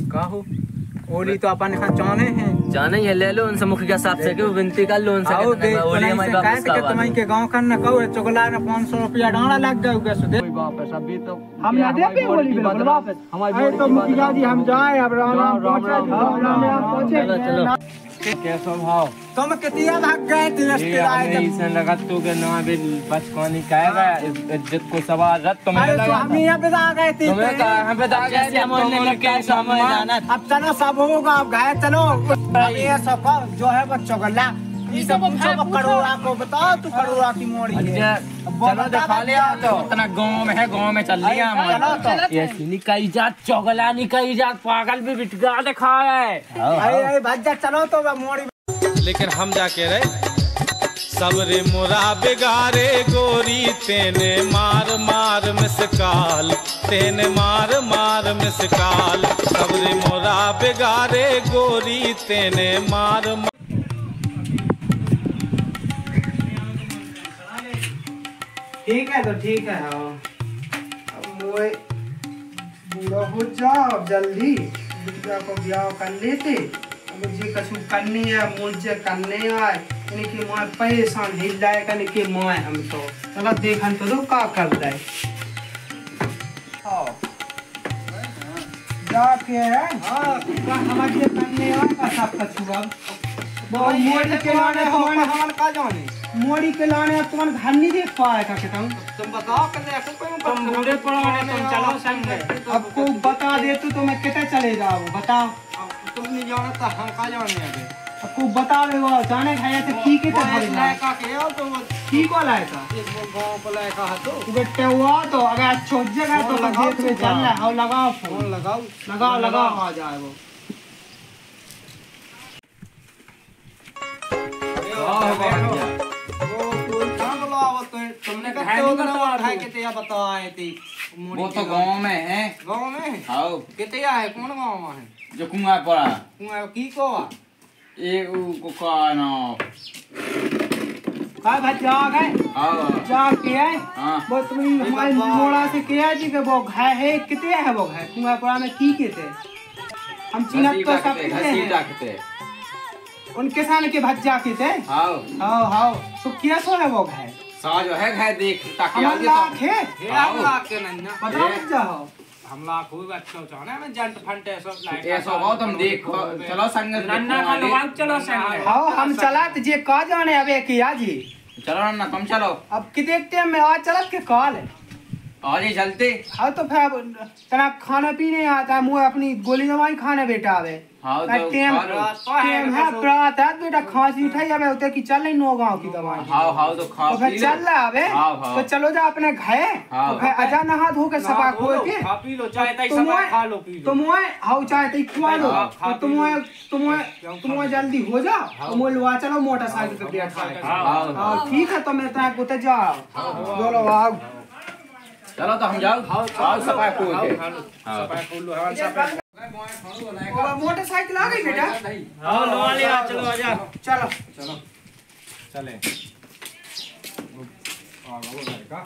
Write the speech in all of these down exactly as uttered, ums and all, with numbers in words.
काहो ओली तो अपन यहाँ चाने हैं जाने ही ले लो उनसे मुखिया साहब से कि वो विनती कर लो उनसे कि ओली हमारे गांव का तुम्हारे के गांव का न कहो चोगला ने पाँच सौ रुपया डाला लग गया कैसे दे कोई वापस अभी तो हम ना दे पे ओली बिल्कुल वापस हमारे तो मुखिया जी हम जाए अब राम राम राम राम पहुंचे चलो कैसा भाव तुम कितिया भाग गए थे रिश्तेदार से लगा तू के ना भी बचकानी कहेगा इज्जत को सवाल रत तुम्हें लगा हम यहां पे आ गए थे तुम्हें कहा हम पे आ गए थे हमने लेके समय जाना अब चलो सब होगा अब गए चलो ये सब जो है बच्चों का ला ये सब पूछो करोड़ा को बताओ तू करोड़ा की मोड़ी है चलो दिखा लिया तो इतना गांव में है गांव में चल लिया हम ये निकाई जात चोगला निकाई जात पागल भी बिटगा दिखा है अरे अरे भाग जा चलो तो मोड़ी लेकिन हम जाके रहे सबरे मोरा बिगारे गोरी तेने मार मार मिसकाल तेने मार मार मिसकाल सबरे मोरा बिगारे गोरी तेने मार ठीक है तो ठीक है हाँ अब मोए बूढ़ा हो जाओ जल्दी बिटिया को ब्याह कर लेते मुझे कछु करनी है मुझे करने आए इनकी माँ परेशान हिल जाए करने की माँ हम तो चलो देखन तो दो का कर दे जाके है हाँ हमारे करने आए का सब कछु अब बहुत मोड़ी के लाने हमारे हमारे का जाने मोड़ी के लाने अब तुम्हारे घर नहीं देख पाए का कहता हूँ तुम बताओ कर तुम बूढ़े पुराने तुम चलो संग में अब को बता दे तो तुम्हें कितने चले जाओ बताओ तुम नहीं जाना तो हम का जाने अबे अब को बता दे वो जाने खाया तो ठीक है तो लाए का के हो तो ठीक हो लाए का एक गांव को लाए का तो बेटे हुआ तो अगर छोड़ जगह तो खेत में चल रहा है लगाओ फोन लगाओ लगाओ लगाओ आ जाए वो तुमने वो तो गांव में है गांव में हाँ कितिया है कौन गांव में है जो कुआं पड़ा कुआं की को ये को का ना का भाई जा गए हां जा के है वो तुम हमारे मोड़ा से किया जी के वो घाय है कितिया है वो घाय कुआं पड़ा में की के थे हम चिन्हत तो सब हैं उनके सामने के भज्जा के थे हां हां हां तो क्या सो है वो घाय सा जो है घाय देख ताकि आगे तो है हम लाख के नहीं ना पता मत जाओ हम लाख हुए अच्छा चाहना मैं जंट फंटे सब लाइट ऐसा हो तुम देखो चलो संगत नन्ना का लोग चलो संग हां हम चला तो जे का जाने अबे किया जी चलो नन्ना तुम चलो अब कि देखते हैं मैं आज चलत के कॉल है आज ही चलते हाँ तो फिर तना खाना पीने आता है मुझे अपनी गोली दवाई खाने बेटा आवे हाँ तो टेम टेम है प्रात है बेटा खांसी उठाई आवे उते की चल नहीं नो गांव की दवाई हाँ हाँ तो खा तो फिर चल रहा आवे तो चलो जा अपने घर तो फिर आजा नहा धो के सफा खो के खा पी लो चाय तई सफा खा लो पी लो तुम हाउ चाय तई खवा लो तुम तुम तुम जल्दी हो जाओ तो मोल वा चलो मोटरसाइकिल पे बैठा हां ठीक है तो मैं ता को जाओ बोलो आओ चलो तो हम जाओ आओ सफाई खोल के सफाई खोल लो हवन सफाई मोटरसाइकिल आ गई बेटा हां लो ले आ चलो आजा चलो चलो चले आ गो लड़का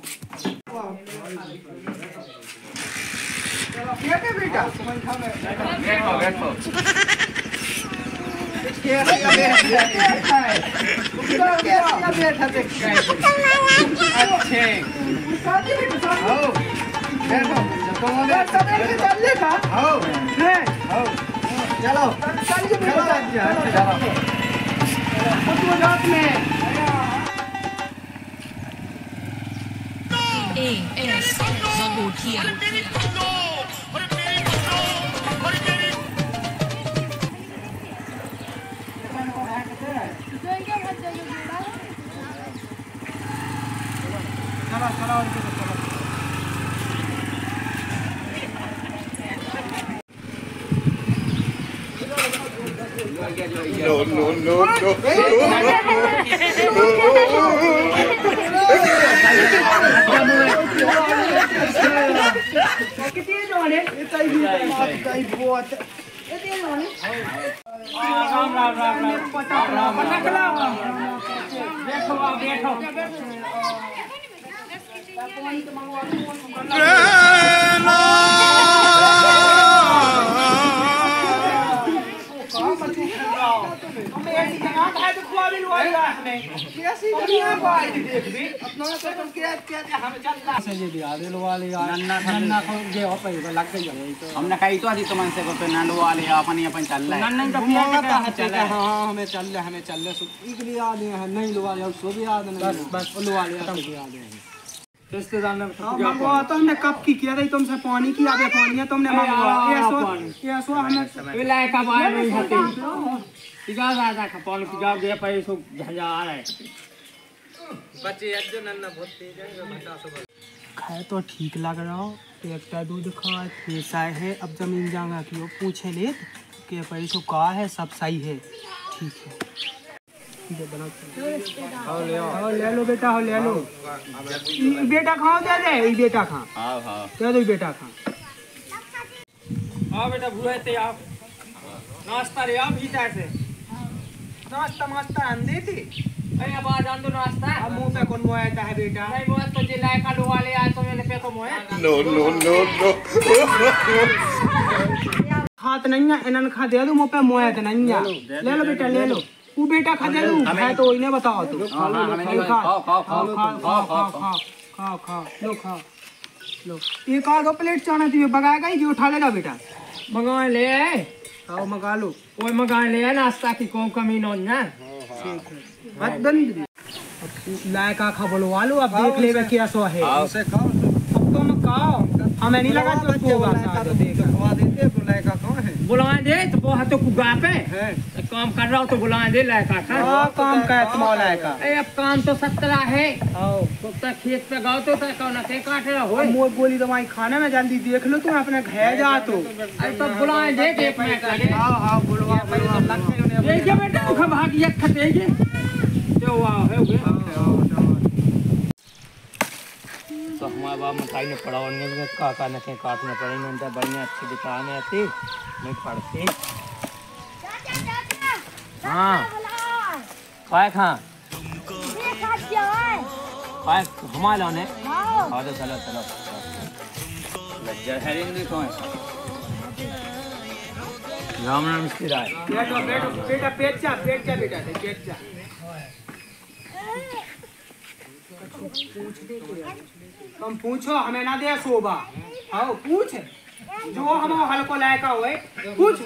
चलो क्या के बेटा समझ खा में बैठो बैठो क्या बैठा है क्या बैठा देख अच्छे साथी बेटा आओ बैठो तो मगर सब एक चलने का आओ है आओ चलो चल के बेटा चलो कुछ मजाक में ए एस बगोटिया चलो चलो No, no, no, no. कितने जाने इतना ही इतना ही बहुत कितने जाने राम राम राम राम पता पता कला बैठो बैठो है कैसी दुनिया को आई देख भी अपना तो तुम क्या क्या हम चल रहा से ये दिया रे वाले यार नन्ना नन्ना को ये हो पे लग गई है हमने कही तो आदि तुमन से को नंदो वाले अपन ही अपन चल रहा है नन्ना तो क्या है चल रहा है हां हमें चल रहा हमें चल रहा एक लिए याद है नहीं लो वाले सो भी याद नहीं बस बस लो वाले खत्म भी याद है रिश्तेदार ने मंगवा तो हमने कब की किया था तुमसे पानी की आगे पानी है तुमने मंगवा ये सो ये सो हमें ये लायक अब आए नहीं होते इजाजत आजा का पानी की जाओ दे पे सो झंझा आ रहा है बच्चे आज जो नन्ना बहुत तेज है घंटा सुबह खाए तो ठीक लग रहा हो एक दूध खा ऐसा है अब जमीन जाऊंगा कि वो पूछे ले कि पैसों का है सब सही है ठीक है ले आओ ले लो बेटा हो ले लो बेटा खाओ दे दे बेटा खा हाँ हाँ दे दो बेटा खा हां बेटा बुआ ते आप नाश्ता ले आप भीतर से नाश्ता मास्ता अंदे थे अरे अब आ जान दो नाश्ता अब मुंह पे कौन मोयाता है बेटा नहीं वो तो जे लायका लो वाले आए तो मैंने पे को मोया No, no, no, no. खात नहीं है इन्हन खा दे दो मुंह पे मोयात नहीं है ले लो बेटा ले लो तू बेटा खा दे दो है तो इन्हें बताओ तो खाओ खाओ खाओ खाओ खाओ खाओ खाओ खाओ लो खाओ लो एक आधो प्लेट चाना तुझे बगाएगा ही जो उठा लेगा बेटा मंगा ले आओ मंगा लो ओए मंगा ले नाश्ता की कौन कमी न ना ठीक है बात बंद लायका खा बोलवा लो अब देख ले क्या सो है उसे खाओ अब तुम खाओ हमें नहीं लगा तो को बात देख खवा देते तो लायका कौन है बुला दे तो वो तो कुगा पे काम कर रहा हो तो बुला दे लायका का हां काम का तुम्हारा लायका ए अब काम तो सत्रह है आओ तो तक खेत पे गाओ तो कौन से काट रहा हो मोर गोली दवाई खाने में जल्दी देख लो तुम अपने घर जा तो अरे तो बुला दे एक मिनट हां हां बुलवा बुलवा ये क्या बेटा उखा भाग एक खते ये जो वाह है तो हमारे बाप मकाई ने पढ़ाने में काका ने कहीं काटने पड़े नहीं बढ़िया अच्छी दुकान है आती नहीं पढ़ती हाँ काय खा काय हमारे लाने हाँ तो चलो चलो लज्जा है नहीं कौन राम राम मिस्त्री राय बेटा बेटा बेटा पेट जा पेट जा बेटा पेट जा तुम पूछो हमें ना दे शोभा आओ पूछ जो हम हल्को लायका हुए पूछ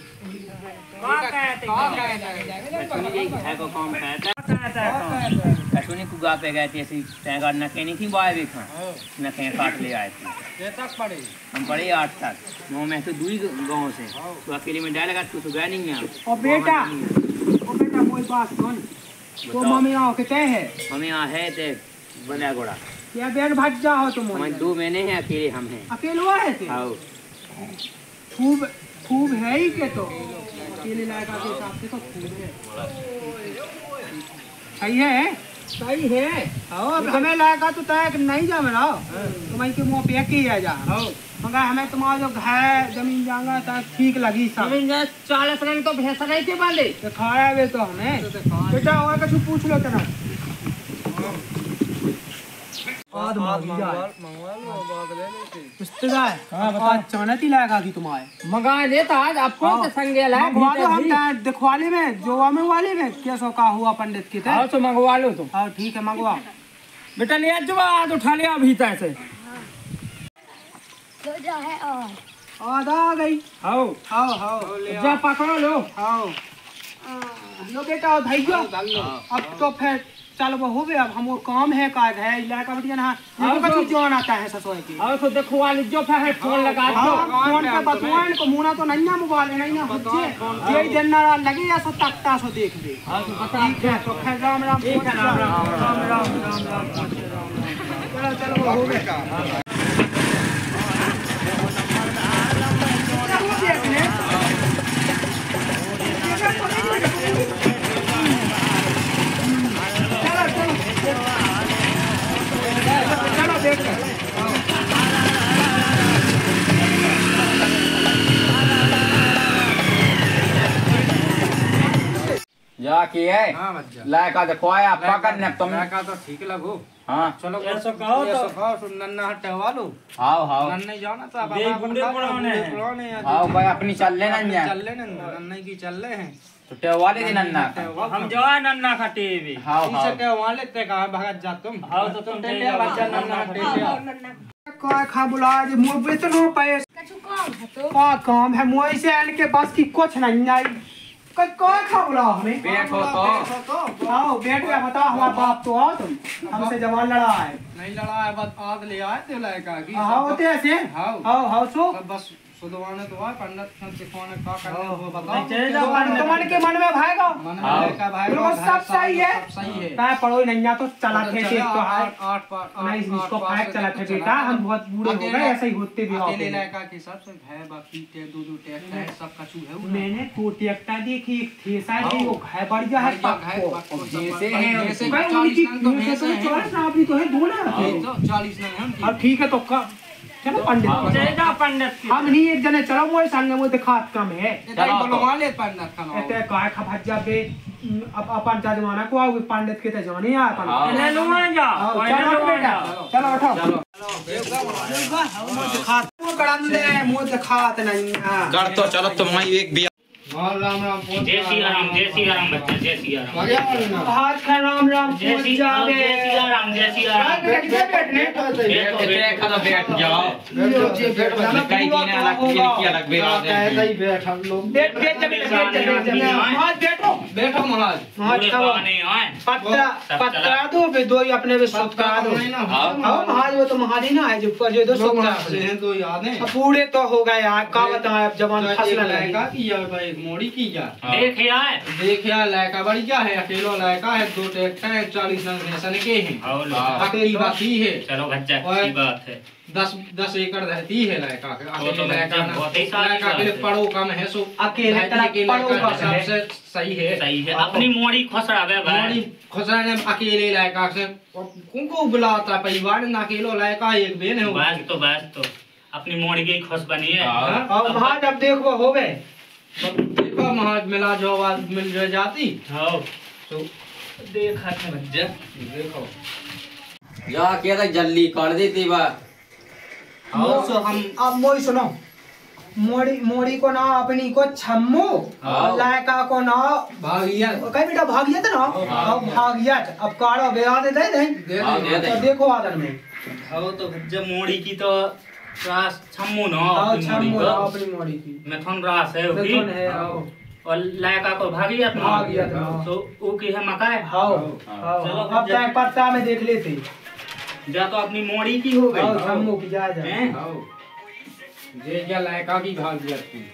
है को काम कहता है सुनी कुगा पे गए थे ऐसी टैंगा न कहनी थी बाय देखा न कहीं काट ले आए थे तक पड़े हम पढ़े आठ तक नौ में तो दूरी गांव से तो अकेले में डालेगा तू तो गया नहीं है और बेटा ओ बेटा कोई बात सुन तो मम्मी आओ कहते हैं हम यहाँ है ते बंदा घोड़ा क्या बेग भट जा हो तुम हम दो महीने हैं अकेले हम हैं अकेलवा है ते आओ खूब खूब है ही के तो अकेले लायका के हिसाब से तो खूब है सही है सही है आओ अब हमें लायका तो तय नहीं जा मेरा तुम्हारी के मुंह पे की है जा मगर हमें तुम्हारा जो घर जमीन जाऊंगा तो ठीक लगी सब जमीन जा चालीस रन तो भैंस नहीं के वाले तो खाया वे तो हमें बेटा और कुछ पूछ लो तेरा आज मांगी जाए रिश्तेदार आज चाणती लायका की तुम्हारे मंगा देता आज आपको तो संगे ला मंगवा दो हम दिखवाले में जोवा में वाले में क्या सो का हुआ पंडित की आओ तो मंगवा लो तुम हाँ ठीक है मंगवा बेटा ले जो आज उठा लिया अभी तक से आज आ गई आओ आओ आओ जा पकड़ो लो आओ लो बेटा भैया अब तो फिर चल वो हो गया अब हम वो काम है काज है इलाका बटिया ना ये तो जोन आता है ससुर की आओ तो देखो वाले जो है फोन लगा दो फोन पे बतवान को मुना तो नहीं ना मोबाइल नहीं ना होचे ये दिन ना लगे या सो तकता सो देख ले हां तो बता ठीक है तो फिर राम राम ठीक है राम राम राम राम राम राम चलो चलो वो हो गया जाके है लायका देखो आया पकड़ने तुम लायका तो ठीक लगो हाँ चलो ऐसा कहो तो कहो सुन नन्ना हटवा लो आओ आओ नन्ना जाओ ना तो अब आप बुढ़े पुराने हैं आओ भाई अपनी चल लेना चल लेना नन्ना की चल ले हैं तो टेवा ले दिन अन्ना हम जवा नन्ना का टीवी हां हां इसे टेवा लेते कहां भागत जा तुम हां तो तुम टेले बच्चा नन्ना टेले का खा बुला जे मुंह बेतनो पैसे कछु काम है तो का काम है मुंह से आन के पास की कुछ नहीं आई का का खा बुला हमें बैठो तो आओ बैठ के बताओ हमारा बाप तो आओ तुम हमसे जवान लड़ा है नहीं लड़ा है बस आग ले आए थे लड़का की हाँ होते ऐसे हाँ आओ आओ सो बस सुधवाने तो आए पंडित सन सिखवाने का करने वो बताओ तो मन के मन में भाएगा मन में लड़का भाई बिल्कुल सब सही है सब सही है मैं पढ़ो नहीं ना तो चला थे तो है आठ आठ पाँच नहीं इसको फाइव चला थे बेटा हम बहुत बूढ़े हो गए ऐसे ही होते भी अकेले लड़का के सब से है बाकी टे दो दो टे है सब कछु है मैंने कोटी एकटा देखी एक थेसा है वो है बढ़िया है पक्को जैसे है जैसे भाई उनकी चौरास ना अपनी तो है दो ना तो चालीस नहीं हम और ठीक है तो का चलो पंडित जयदा पंडित हम नहीं एक जने चलो मोए संग में दिखात कम है चलो बोलवा ले पंडित का एते काय खभज्जा बे अब अपन जजमाना को आओ पंडित के ते जाने आ अपन ले लो जा चलो बेटा चलो उठो चलो मुंह दिखात मुंह गड़न दे मुंह दिखात नहीं कर तो चलो तुम एक भी राम राम जय श्री राम जय श्री राम बच्चे जय श्री राम हाथ का राम राम जय श्री राम जय श्री राम जय श्री राम बैठने बैठ खा बैठ जाओ कहीं की ना अलग की अलग बेरा ऐसे ही बैठ हम लोग बैठ बैठ हाथ बैठो बैठो महाराज हाथ खाओ पत्रा पत्रा दो बे दो ही अपने भी सुत करा दो हां महाराज वो तो महाराज ना है जो पर जो दो सुत से हैं तो याद है पूरे तो हो गए यार का बताएं अब जवान फसला लड़का की यार भाई मोड़ी की जा देख आए देखिए लड़का बढ़िया है अकेला लड़का है दो ट्रैक्टर है चालीस नंग के हैं अकेली बाकी है चलो बच्चा की बात है दस दस एकड़ रहती है लड़का के तो लड़का के लिए पड़ो कम है सो अकेले लड़का सबसे सही है सही है अपनी मोड़ी खुसरावे मोड़ी खुसराने अकेले लड़का से उनको बुलाता परिवार ना अकेलो लड़का एक बेन है बस तो बस तो अपनी मोड़ी की खुश बनी है और महाराज अब देखो हो गए देखो महाराज मिला जो आवाज मिल जाती हाँ तो देखा था बच्चा देखो या क्या था जल्दी कर देती बा सो हम अब मोई सुनो मोड़ी मोड़ी को ना अपनी को छम्मू और लायका को ना भागिया कई बेटा भागिया था ना अब भागिया अब काढ़ा बेरा दे दे दे तो देखो आदर में हाँ तो बच्चा मोड़ी की तो रास छम्मू ना आओ अपनी मोड़ी छम्मू को अपनी मोड़ी की मैथुन रास है उसकी देखो है आओ और लायका को भागिया था भागिया था तो वो की है मकाई आओ आओ अब तक पत्ता में देख लेते जा तो अपनी मोड़ी की हो आओ गई छम्मू की जा जा हैं आओ ये क्या लड़का की भाग दिया थी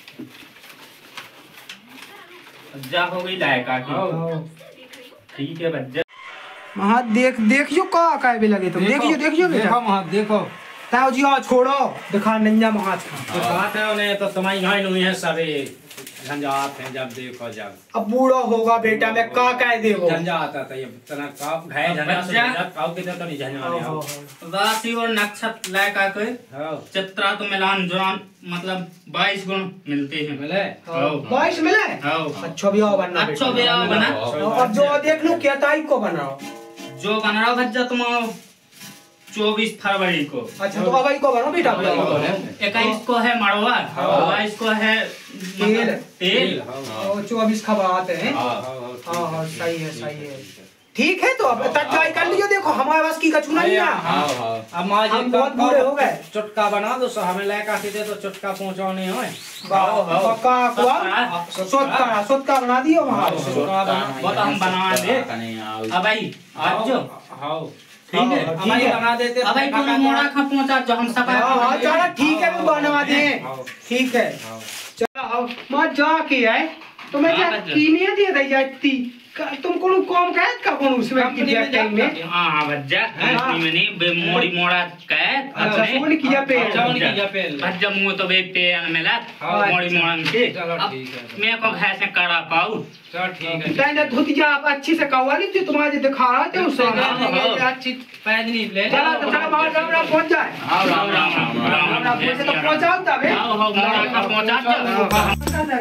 जा हो गई लायका की आओ ठीक है बच्चा महा देख देखियो का का भी लगे तुम देखियो देखियो बेटा देखो वहाँ देखो ताऊ जी आओ छोड़ो दिखा नंजा महाज का तो बात है उन्हें तो तुम्हारी घाई नहीं है सभी झंझाट है जब देखो जब अब बूढ़ा होगा बेटा मैं का कह देगो झंझाट आता है तना का घाय झंझाट से झंझाट काउ के तो नहीं झंझाट राशि और नक्षत्र लायका के हां चित्रा तो मिलान जुरान मतलब बाईस गुण मिलते हैं मिले बाईस मिले हाँ अच्छा भी आओ बनना अच्छा ब्याह बना और जो देख लो क्या तारीख को बनाओ जो बन रहा भज्जा तुम चौबीस फरवरी को अच्छा तो अभी को बनाओ बेटा इक्कीस को है मड़वा बाईस को है तेल तेल और चौबीस खबरात है हाँ हाँ सही है सही है ठीक है तो अब तय कर लियो देखो हमारे पास की कछुना नहीं है अब मां जी हम बहुत बूढ़े हो गए चुटका बना दो सो हमें लड़का के दे तो चुटका पहुंचाने होए पक्का कुआ सोटका सोटका बना दियो वहां वो तो हम बना दे अब भाई आज जो हां ठीक है हमारी बना देते अब भाई पूरा मोड़ा खा पहुंचा जो हम सब हां चलो ठीक है मैं बनवा दे ठीक है चलो आओ मत जा के आए तो मैं क्या कीने दे दे जाती तुम कोनो काम कह का कोनो उसमें की दिया टाइम में हां हां बज्जा कंपनी में नहीं बे मोड़ी मोड़ा कह अच्छा फोन किया पे फोन किया पे बज्जा मुंह तो बे पे मिला मोड़ी मोड़न के चलो ठीक है मैं को घर से करा पाऊं चलो ठीक है कहने धुतिया आप अच्छी से कवाली जो तुम्हारे दिखा रहा थे उससे अच्छी पैदनी ले चलो तो चलो बाहर राम राम पहुंच जाए राम राम राम राम राम पहुंचे तो पहुंचाओ तब है आओ हो मोड़ा का पहुंचा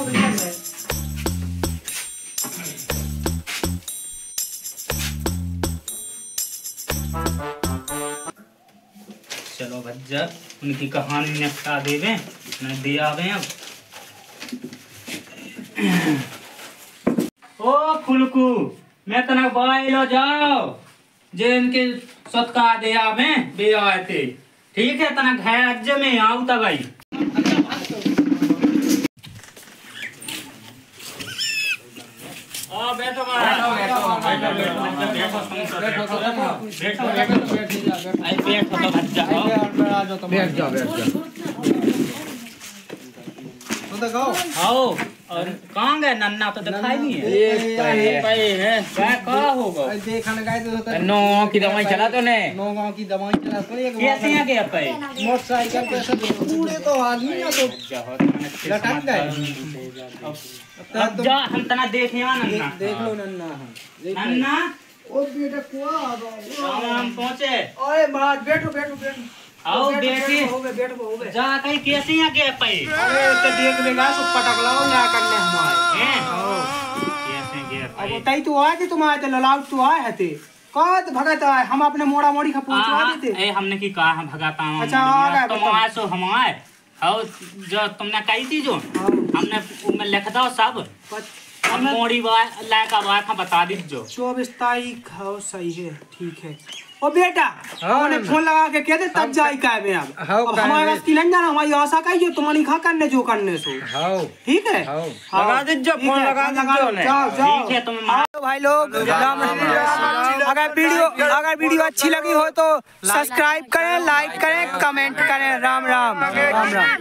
चलो भज्जा उनकी कहानी निपटा देवे न दिया अब ओ फुलकू मैं तना बाइलो जाओ जे इनके सत्का दे आवे बे आते ठीक है तना घर अज्जे में आऊ ता भाई आ बैठो बैठो बैठो बैठो बैठो बैठो आई बैठो तो बैठ जाओ बैठ जाओ बैठ जाओ तो देखो आओ और कहाँ गए नन्ना तो दिखाई नहीं है ये पे है क्या कहाँ होगा देखने गए तो होता नौ की दवाई चला तो ने नौ गांव की दवाई चला तो एक कैसे आ गया पे मोटरसाइकिल पे सब पूरे तो आदमी ना तो लटक गए अब जा हम तना देखे आ नन्ना देख लो नन्ना नन्ना ओ बेटा कुआ हम हम पहुंचे ओए बात बैठो बैठो बैठो आओ बेटी हो गए बैठो हो गए जा कहीं कैसे आ गया पे अरे तो देख लेगा सब पटक लाओ ना करने हमारे हैं कैसे गया अब पे तई तो आए थे तुम आए थे ललाउ तो आए हते कद भगत आए हम अपने मोड़ा मोड़ी का पहुंचवा देते ए हमने की कहा हम भगाता हूं अच्छा, आ गए, तुम बताओ। आए सो हम आए और जो तुमने कही थी जो हमने उसमें लिख दो सब हम मोड़ी लायका बात हम बता दीजिए चौबीस तारीख हो सही है ठीक है ओ बेटा हमने फोन लगा के कह दे तब जाई का में अब अब हमारे पास की नहीं जाना हमारी आशा का ये तुम्हारी खा करने जो करने सो ठीक है लगा दीजिए फोन लगा दीजिए जाओ जाओ ठीक है तुम भाई लोग राम अगर वीडियो अगर वीडियो अच्छी लगी हो तो सब्सक्राइब करें लाइक करें कमेंट करें राम राम राम राम